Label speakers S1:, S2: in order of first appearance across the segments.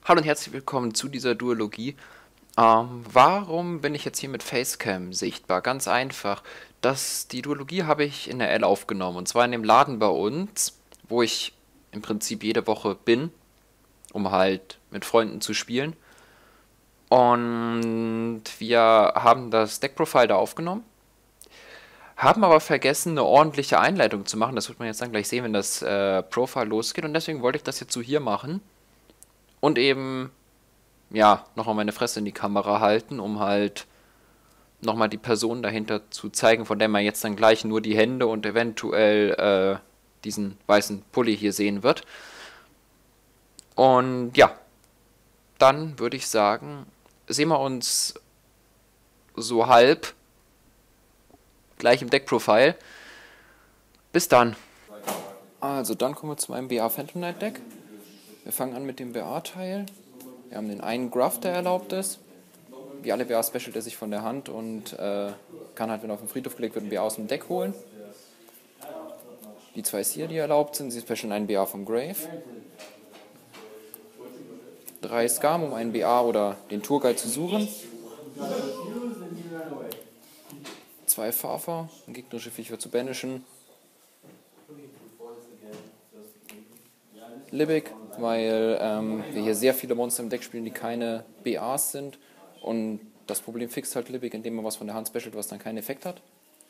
S1: Hallo und herzlich willkommen zu dieser Duologie. Warum bin ich jetzt hier mit Facecam sichtbar? Ganz einfach. Die Duologie habe ich in der L aufgenommen und zwar in dem Laden bei uns, wo ich im Prinzip jede Woche bin, um halt mit Freunden zu spielen. Und wir haben das Deck-Profile da aufgenommen, haben aber vergessen, eine ordentliche Einleitung zu machen. Das wird man jetzt dann gleich sehen, wenn das Profile losgeht. Und deswegen wollte ich das jetzt so hier machen und eben ja, nochmal meine Fresse in die Kamera halten, um halt nochmal die Person dahinter zu zeigen, von der man jetzt dann gleich nur die Hände und eventuell diesen weißen Pulli hier sehen wird. Und ja, dann würde ich sagen, sehen wir uns so halb gleich im Deckprofil. Bis dann. Also dann kommen wir zu meinem BA Phantom Knight Deck. Wir fangen an mit dem BA-Teil. Wir haben den einen Gruff, der erlaubt ist. Wie alle BA specialt er sich von der Hand und kann halt, wenn er auf den Friedhof gelegt wird, ein BA aus dem Deck holen. Die zwei Seer, die erlaubt sind, sie specialen einen BA vom Grave. 3 Scam, um einen BA oder den Tourguide zu suchen. 2 Farfer, um gegnerische Viecher zu banishen. Libic, weil wir hier sehr viele Monster im Deck spielen, die keine BAs sind. Und das Problem fixt halt Libic, indem man was von der Hand specialt, was dann keinen Effekt hat.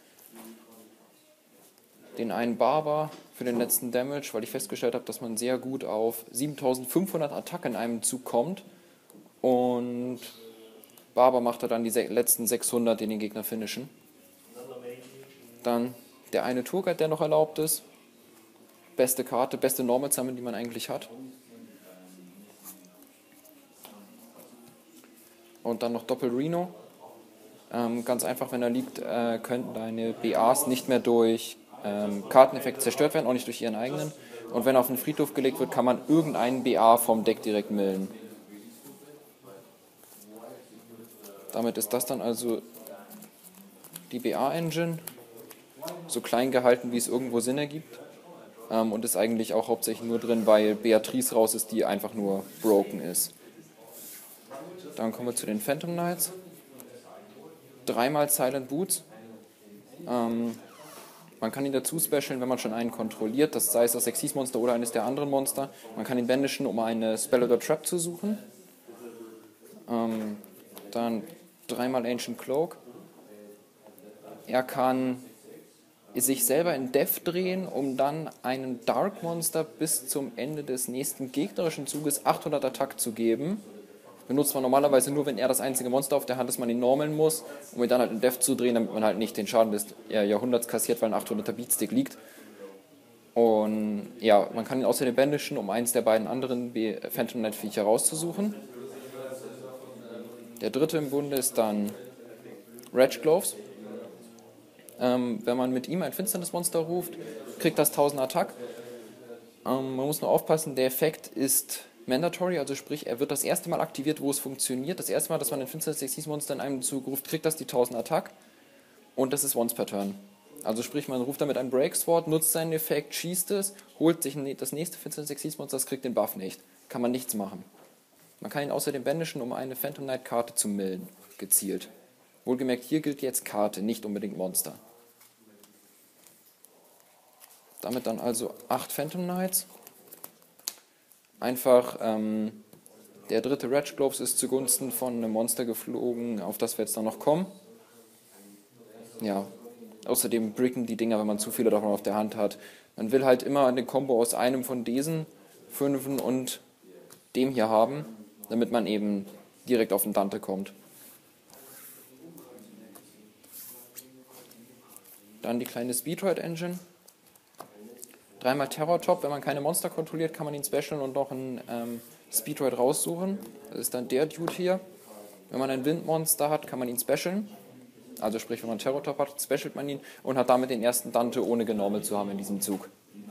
S1: Den einen Barber für den letzten Damage, weil ich festgestellt habe, dass man sehr gut auf 7500 Attacke in einem Zug kommt. Und Barber macht er dann die letzten 600, die den Gegner finishen. Dann der eine Tourguide, der noch erlaubt ist. Beste Karte, beste Normal Summon, die man eigentlich hat. Und dann noch Doppel Reno. Ganz einfach, wenn er liegt, könnten deine BAs nicht mehr durch Karteneffekt zerstört werden, auch nicht durch ihren eigenen. Und wenn er auf den Friedhof gelegt wird, kann man irgendeinen BA vom Deck direkt millen. Damit ist das dann also die BA-Engine, so klein gehalten, wie es irgendwo Sinn ergibt. Und ist eigentlich auch hauptsächlich nur drin, weil Beatrice raus ist, die einfach nur broken ist. Dann kommen wir zu den Phantom Knights. 3-mal Silent Boots. Man kann ihn dazu specialen, wenn man schon einen kontrolliert, das sei es das Xyz-Monster oder eines der anderen Monster. Man kann ihn banishen, um eine Spell oder Trap zu suchen. Dann 3-mal Ancient Cloak. Er kann sich selber in Death drehen, um dann einen Dark Monster bis zum Ende des nächsten gegnerischen Zuges 800 Attack zu geben. Benutzt man normalerweise nur, wenn er das einzige Monster auf der Hand ist, man ihn normalen muss, um ihn dann halt in Death zu drehen, damit man halt nicht den Schaden des Jahrhunderts kassiert, weil ein 800er Beatstick liegt. Und ja, man kann ihn außerdem banishen, um eins der beiden anderen Phantom Knight Viecher rauszusuchen. Der dritte im Bunde ist dann Reg Gloves. Wenn man mit ihm ein Finsternismonster ruft, kriegt das 1000 Attack. Man muss nur aufpassen, der Effekt ist mandatory, also sprich, er wird das erste Mal aktiviert, wo es funktioniert. Das erste Mal, dass man ein Finsternis-Monster in einem Zug ruft, kriegt das die 1000 Attack. Und das ist once per turn. Also sprich, man ruft damit ein Breaksword, nutzt seinen Effekt, schießt es, holt sich das nächste Finsternis-Monster, das kriegt den Buff nicht. Kann man nichts machen. Man kann ihn außerdem banishen, um eine Phantom Knight-Karte zu millen, gezielt. Wohlgemerkt, hier gilt jetzt Karte, nicht unbedingt Monster. Damit dann also 8 Phantom Knights. Einfach, der dritte Reg Gloves ist zugunsten von einem Monster geflogen, auf das wir jetzt dann noch kommen. Ja, außerdem bricken die Dinger, wenn man zu viele davon auf der Hand hat. Man will halt immer eine Combo aus einem von diesen 5 und dem hier haben, damit man eben direkt auf den Dante kommt. Dann die kleine Speedroid Engine. 3-mal Terror Top, wenn man keine Monster kontrolliert, kann man ihn specialen und noch einen Speedroid raussuchen. Das ist dann der Dude hier. Wenn man ein Windmonster hat, kann man ihn specialen. Also sprich, wenn man Terror Top hat, specialt man ihn und hat damit den ersten Dante ohne genormelt zu haben in diesem Zug.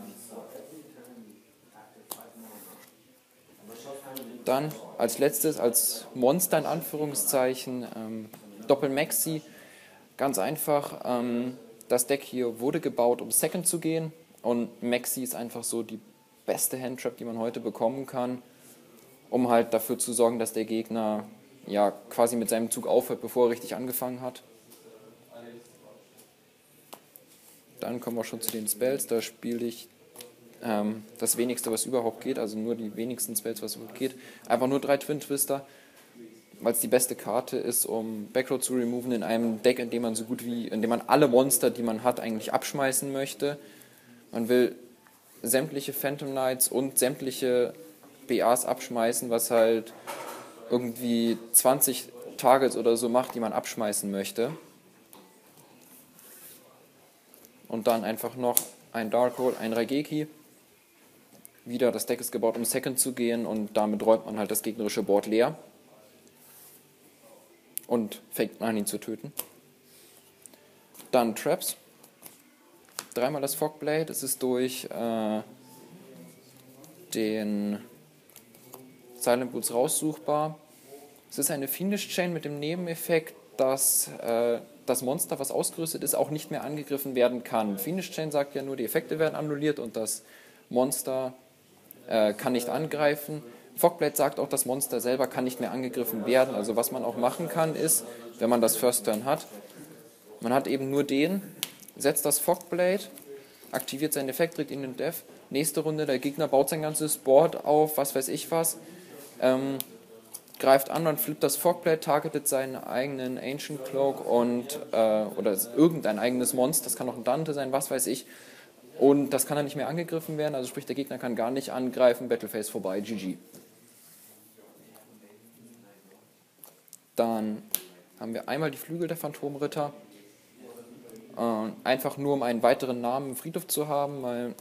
S1: Dann als letztes, als Monster in Anführungszeichen, Doppel-Maxi. Ganz einfach, das Deck hier wurde gebaut, um Second zu gehen. Und Maxi ist einfach so die beste Handtrap, die man heute bekommen kann. um halt dafür zu sorgen, dass der Gegner ja quasi mit seinem Zug aufhört, bevor er richtig angefangen hat. Dann kommen wir schon zu den Spells, da spiele ich das wenigste, was überhaupt geht, also nur die wenigsten Spells, was überhaupt geht. Einfach nur 3 Twin Twister, weil es die beste Karte ist, um Backroad zu removen in einem Deck, in dem man alle Monster, die man hat, eigentlich abschmeißen möchte. Man will sämtliche Phantom Knights und sämtliche BAs abschmeißen, was halt irgendwie 20 Targets oder so macht, die man abschmeißen möchte. Und dann einfach noch ein Darkhold, ein Raigeki. Wieder, das Deck ist gebaut, um Second zu gehen und damit räumt man halt das gegnerische Board leer. Und fängt an, ihn zu töten. Dann Traps. 3-mal das Fogblade. Es ist durch den Silent Boots raussuchbar. Es ist eine Fiendish Chain mit dem Nebeneffekt, dass das Monster, was ausgerüstet ist, auch nicht mehr angegriffen werden kann. Fiendish Chain sagt ja nur, die Effekte werden annulliert und das Monster kann nicht angreifen. Fogblade sagt auch, das Monster selber kann nicht mehr angegriffen werden. Also was man auch machen kann, ist, wenn man das First Turn hat, man hat eben nur den, setzt das Fogblade, aktiviert seinen Effekt, trägt ihn in den Death. Nächste Runde, der Gegner baut sein ganzes Board auf, was weiß ich was, greift an und flippt das Fogblade, targetet seinen eigenen Ancient Cloak oder irgendein eigenes Monster, das kann auch ein Dante sein, was weiß ich, und das kann dann nicht mehr angegriffen werden, also sprich der Gegner kann gar nicht angreifen, Battlephase vorbei, GG. Dann haben wir einmal die Flügel der Phantomritter, einfach nur um einen weiteren Namen im Friedhof zu haben, weil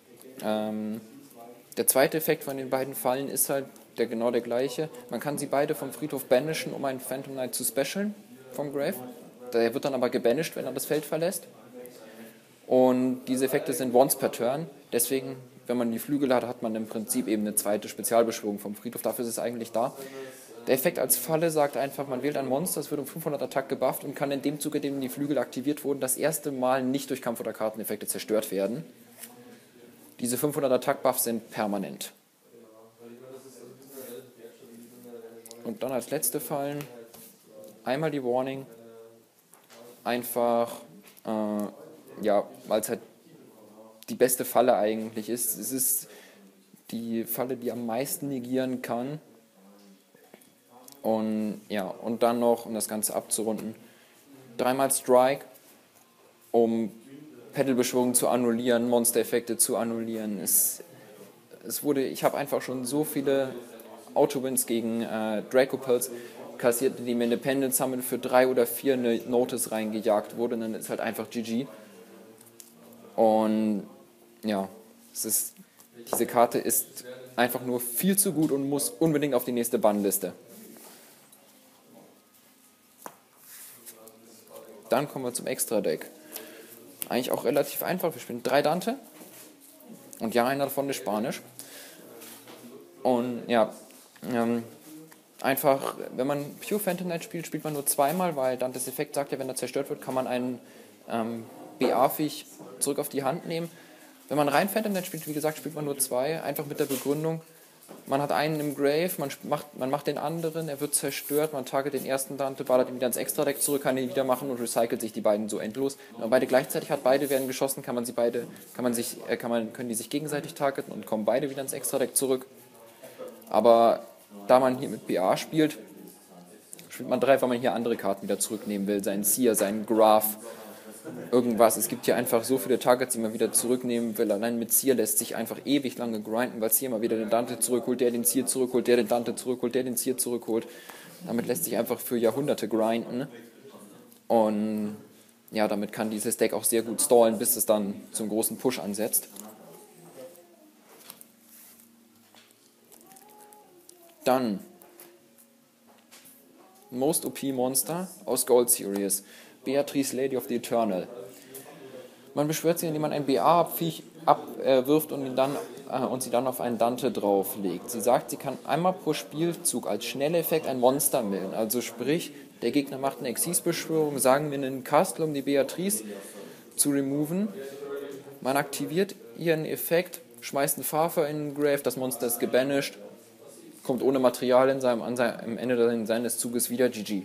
S1: der zweite Effekt von den beiden Fallen ist halt genau der gleiche. Man kann sie beide vom Friedhof banishen, um einen Phantom Knight zu specialen vom Grave. Der wird dann aber gebanished, wenn er das Feld verlässt. Und diese Effekte sind once per turn. Deswegen, wenn man die Flügel hat, hat man im Prinzip eben eine zweite Spezialbeschwörung vom Friedhof. Dafür ist es eigentlich da. Der Effekt als Falle sagt einfach, man wählt ein Monster, es wird um 500 Attack gebufft und kann in dem Zuge, in dem die Flügel aktiviert wurden, das erste Mal nicht durch Kampf- oder Karteneffekte zerstört werden. Diese 500 Attack-Buffs sind permanent. Und dann als letzte Fallen einmal die Warning. Einfach, weil es halt die beste Falle eigentlich ist. Es ist die Falle, die am meisten negieren kann. Und dann noch, um das Ganze abzurunden, 3-mal Strike, um Pedal-Beschwörungen zu annullieren, Monster-Effekte zu annullieren. Ich habe einfach schon so viele Auto-Wins gegen Dracopels kassiert, die mir Independent Summon für 3 oder 4 eine Notice reingejagt wurde, und dann ist halt einfach GG. Und ja, diese Karte ist einfach nur viel zu gut und muss unbedingt auf die nächste Bannliste. Dann kommen wir zum Extra-Deck. Eigentlich auch relativ einfach. Wir spielen 3 Dante. Und ja, einer davon ist Spanisch. Und ja, einfach, wenn man Pure Phantom Knight spielt, spielt man nur 2-mal, weil Dantes Effekt sagt ja, wenn er zerstört wird, kann man einen BA-Viech zurück auf die Hand nehmen. Wenn man rein Phantom Knight spielt, wie gesagt, spielt man nur 2, einfach mit der Begründung, man hat einen im Grave, man macht den anderen, er wird zerstört, man target den ersten Dante, ballert ihn wieder ins Extra-Deck zurück, kann ihn wieder machen und recycelt sich die beiden so endlos. Wenn man beide gleichzeitig hat, beide werden geschossen, können die sich gegenseitig targeten und kommen beide wieder ins Extra-Deck zurück. Aber da man hier mit BA spielt man 3, weil man hier andere Karten wieder zurücknehmen will, seinen Seer, seinen Graph, irgendwas. Es gibt hier einfach so viele Targets, die man wieder zurücknehmen will. Allein mit Seer lässt sich einfach ewig lange grinden, weil Seer mal wieder den Dante zurückholt, der den Seer zurückholt, der den Dante zurückholt, der den Seer zurückholt. Damit lässt sich einfach für Jahrhunderte grinden. Und ja, damit kann dieses Deck auch sehr gut stallen, bis es dann zum großen Push ansetzt. Dann Most OP Monster aus Gold Series. Beatrice, Lady of the Eternal. Man beschwört sie, indem man ein BA-Viech abwirft und sie dann auf einen Dante drauflegt. Sie sagt, sie kann einmal pro Spielzug als Schnelleffekt ein Monster millen. Also sprich, der Gegner macht eine Exis-Beschwörung, sagen wir einen Castle, um die Beatrice zu removen. Man aktiviert ihren Effekt, schmeißt einen Farfer in den Grave, das Monster ist gebanished kommt ohne Material am Ende seines Zuges wieder GG.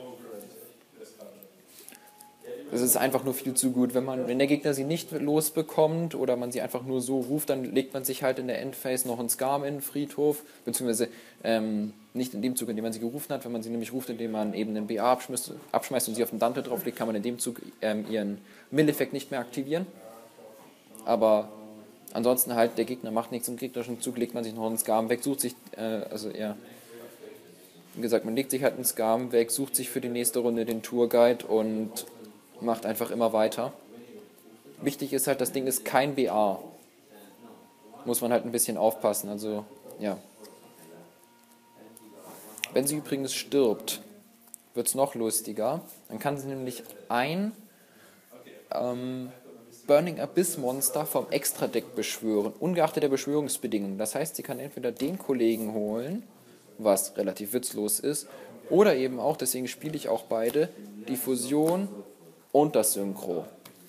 S1: Es ist einfach nur viel zu gut. Wenn der Gegner sie nicht losbekommt oder man sie einfach nur so ruft, dann legt man sich halt in der Endphase noch einen Skarm in den Friedhof, beziehungsweise nicht in dem Zug, in dem man sie gerufen hat. Wenn man sie nämlich ruft, indem man eben einen BA abschmeißt und sie auf den Dante drauflegt, kann man in dem Zug ihren Mill-Effekt nicht mehr aktivieren. Aber ansonsten halt, der Gegner macht nichts im gegnerischen Zug, legt man sich noch einen Skarm weg, sucht sich, wie gesagt, man legt sich halt einen Skarm weg, sucht sich für die nächste Runde den Tourguide und macht einfach immer weiter. Wichtig ist halt, das Ding ist kein BA. Muss man halt ein bisschen aufpassen, also, ja. Wenn sie übrigens stirbt, wird es noch lustiger. Dann kann sie nämlich ein Burning Abyss Monster vom Extra-Deck beschwören, ungeachtet der Beschwörungsbedingungen. Das heißt, sie kann entweder den Kollegen holen, was relativ witzlos ist, oder eben auch, deswegen spiele ich auch beide, die Fusion und das Synchro.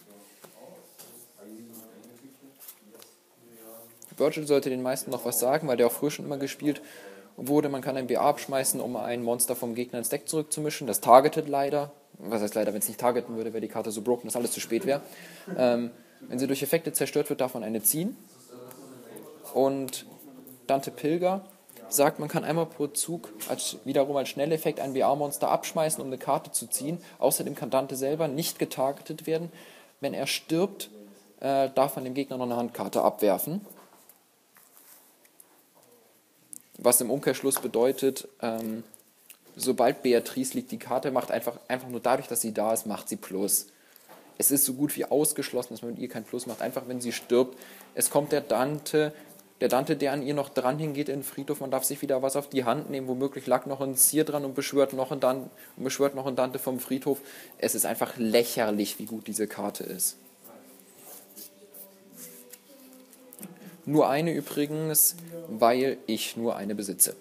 S1: Virgil sollte den meisten noch was sagen, weil der auch früher schon immer gespielt wurde. Man kann ein BA abschmeißen, um ein Monster vom Gegner ins Deck zurückzumischen. Das targetet leider. Was heißt leider, wenn es nicht targeten würde, wäre die Karte so broken, dass alles zu spät wäre. Wenn sie durch Effekte zerstört wird, darf man eine ziehen. Und Dante Pilger sagt, man kann einmal pro Zug wiederum als Schnelleffekt ein BA-Monster abschmeißen, um eine Karte zu ziehen. Außerdem kann Dante selber nicht getargetet werden. Wenn er stirbt, darf man dem Gegner noch eine Handkarte abwerfen. Was im Umkehrschluss bedeutet, sobald Beatrice liegt, die Karte macht einfach nur dadurch, dass sie da ist, macht sie Plus. Es ist so gut wie ausgeschlossen, dass man mit ihr kein Plus macht. Einfach, wenn sie stirbt, es kommt der Dante, der an ihr noch dran hingeht in den Friedhof, man darf sich wieder was auf die Hand nehmen, womöglich lag noch ein Zier dran und beschwört noch ein Dante vom Friedhof. Es ist einfach lächerlich, wie gut diese Karte ist. Nur eine übrigens, weil ich nur eine besitze.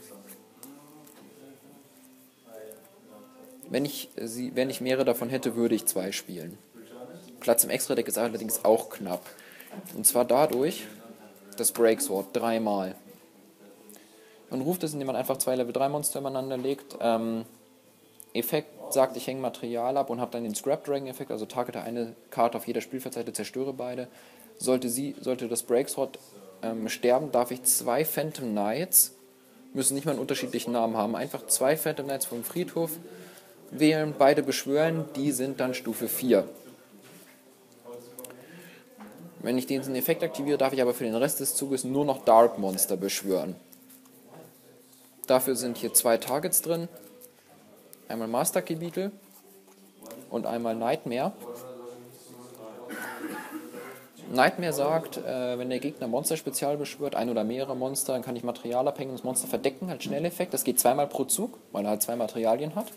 S1: Wenn ich mehrere davon hätte, würde ich 2 spielen. Platz im Extra-Deck ist allerdings auch knapp. Und zwar dadurch, das Breaksword 3-mal. Man ruft es, indem man einfach 2 Level 3 Monster übereinander legt. Effekt sagt, ich hänge Material ab und habe dann den Scrap Dragon Effekt, also targete eine Karte auf jeder Spielfeldseite, zerstöre beide. Sollte das Breaksword sterben, darf ich 2 Phantom Knights, müssen nicht mal einen unterschiedlichen Namen haben, einfach 2 Phantom Knights vom Friedhof wählen, beide beschwören, die sind dann Stufe 4. Wenn ich diesen Effekt aktiviere, darf ich aber für den Rest des Zuges nur noch Dark Monster beschwören. Dafür sind hier 2 Targets drin, einmal Master Key Beetle und einmal Nightmare. Nightmare sagt, wenn der Gegner Monster-Spezial beschwört, ein oder mehrere Monster, dann kann ich Material abhängen und das Monster verdecken als Schnelleffekt. Das geht 2-mal pro Zug, weil er halt 2 Materialien hat.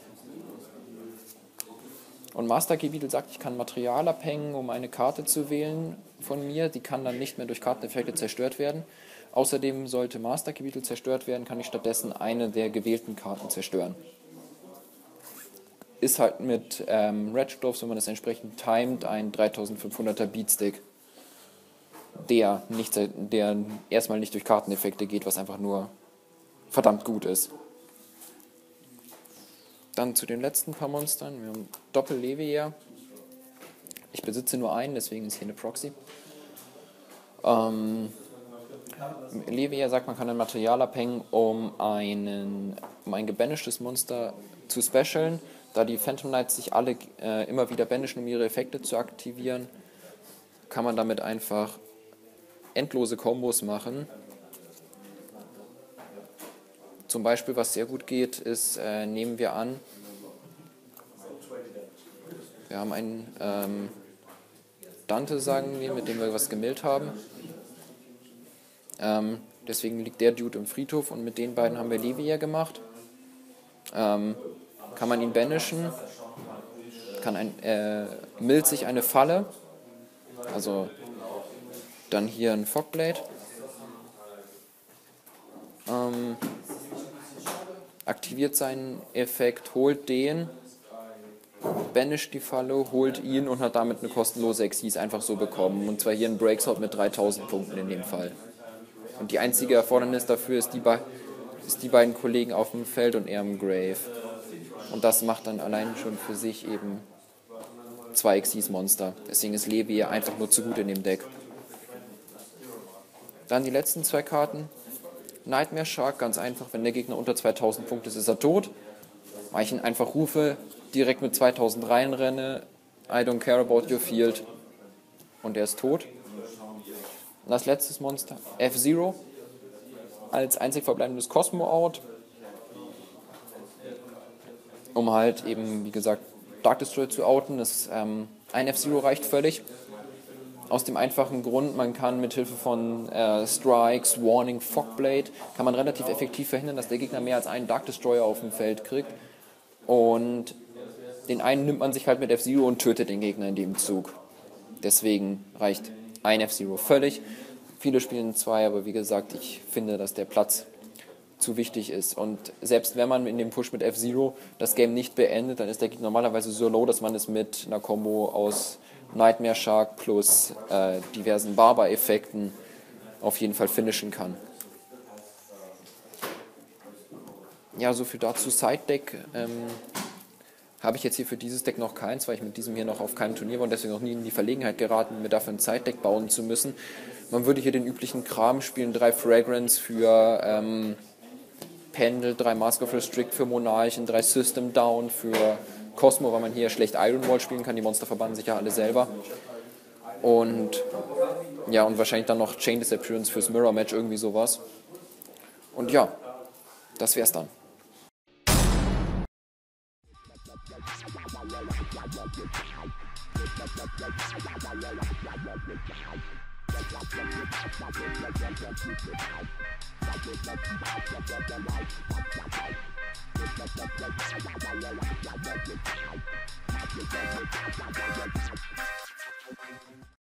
S1: Und Master Key Beetle sagt, ich kann Material abhängen, um eine Karte zu wählen von mir. Die kann dann nicht mehr durch Karteneffekte zerstört werden. Außerdem sollte Master Key Beetle zerstört werden, kann ich stattdessen eine der gewählten Karten zerstören. Ist halt mit Ratchet, wenn man das entsprechend timet, ein 3500er Beatstick, der erstmal nicht durch Karteneffekte geht, was einfach nur verdammt gut ist. Dann zu den letzten paar Monstern. Wir haben Doppel-Levier. Ich besitze nur einen, deswegen ist hier eine Proxy. Levier sagt, man kann ein Material abhängen, um ein gebanischtes Monster zu specialen. Da die Phantom Knights sich alle immer wieder banishen, um ihre Effekte zu aktivieren, kann man damit einfach endlose Kombos machen. Zum Beispiel, was sehr gut geht, ist, nehmen wir an, wir haben einen Dante, sagen wir, mit dem wir was gemillt haben. Deswegen liegt der Dude im Friedhof und mit den beiden haben wir Levier gemacht. Kann man ihn banishen, millt sich eine Falle, also dann hier ein Fogblade, aktiviert seinen Effekt, holt den, banisht die Falle, holt ihn und hat damit eine kostenlose Exis einfach so bekommen. Und zwar hier ein Breaksword mit 3000 Punkten in dem Fall. Und die einzige Erfordernis dafür ist ist die beiden Kollegen auf dem Feld und er im Grave. Und das macht dann allein schon für sich eben 2 Xyz-Monster. Deswegen ist Levi einfach nur zu gut in dem Deck. Dann die letzten 2 Karten. Nightmare Shark, ganz einfach, wenn der Gegner unter 2000 Punkte ist, ist er tot. Weil ich ihn einfach rufe, direkt mit 2000 reinrenne, I don't care about your field und er ist tot. Und das letzte Monster, F-Zero, als einzig verbleibendes Cosmo-Out, um halt eben, wie gesagt, Dark Destroyer zu outen. Ein F-Zero reicht völlig. Aus dem einfachen Grund, man kann mit Hilfe von Strikes, Warning, Fogblade, kann man relativ effektiv verhindern, dass der Gegner mehr als einen Dark Destroyer auf dem Feld kriegt. Und den einen nimmt man sich halt mit F-Zero und tötet den Gegner in dem Zug. Deswegen reicht ein F-Zero völlig. Viele spielen 2, aber wie gesagt, ich finde, dass der Platz zu wichtig ist. Und selbst wenn man in dem Push mit F-Zero das Game nicht beendet, dann ist der Gegner normalerweise so low, dass man es mit einer Combo aus Nightmare Shark plus diversen Barber-Effekten auf jeden Fall finishen kann. Ja, so viel dazu. Side-Deck habe ich jetzt hier für dieses Deck noch keins, weil ich mit diesem hier noch auf keinem Turnier war und deswegen noch nie in die Verlegenheit geraten, mir dafür ein Side-Deck bauen zu müssen. Man würde hier den üblichen Kram spielen, 3 Fragrance für Pendel, 3 Mask of Restrict für Monarchen, 3 System Down für Cosmo, weil man hier schlecht Iron Wall spielen kann, die Monster verbannen sich ja alle selber. Und ja, und wahrscheinlich dann noch Chain Disappearance fürs Mirror Match, irgendwie sowas. Und ja, das wär's dann.